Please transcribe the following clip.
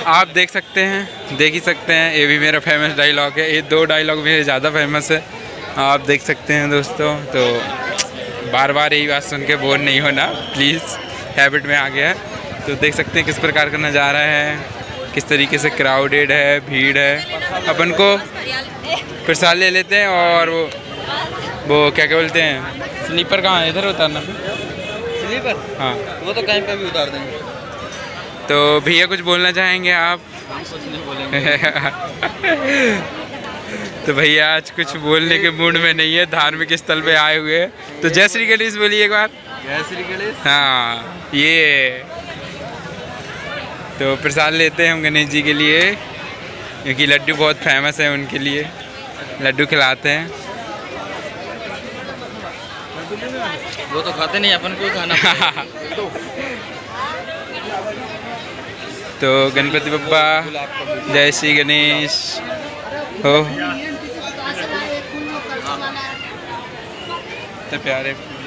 आप देख सकते हैं, देख ही सकते हैं, ये भी मेरा फेमस डायलॉग है। ये 2 डायलॉग मेरे ज़्यादा फेमस है, आप देख सकते हैं दोस्तों। तो बार बार यही बात सुन के बोर नहीं होना प्लीज़, हैबिट में आ गया है। तो देख सकते हैं किस प्रकार का नज़ारा है, किस तरीके से क्राउडेड है, भीड़ है। अपन को प्रसाद ले लेते हैं और वो क्या क्या बोलते हैं, स्लीपर कहाँ है, इधर उतारना स्लीपर? हाँ, वो तो कहीं पे भी उतार देंगे। तो भैया कुछ बोलना चाहेंगे आप? कुछ नहीं बोलेंगे। तो भैया आज कुछ बोलने के मूड में नहीं है, धार्मिक स्थल पे आए हुए हैं। तो जय श्री गणेश बोलिए एक बार। जय श्री गणेश। हाँ, ये तो प्रसाद लेते हैं हम गणेश जी के लिए, क्योंकि लड्डू बहुत फेमस है उनके लिए, लड्डू खिलाते हैं। वो तो खाते नहीं, अपन को खाना। तो गणपति बप्पा, जय श्री गणेश हो। तो प्यारे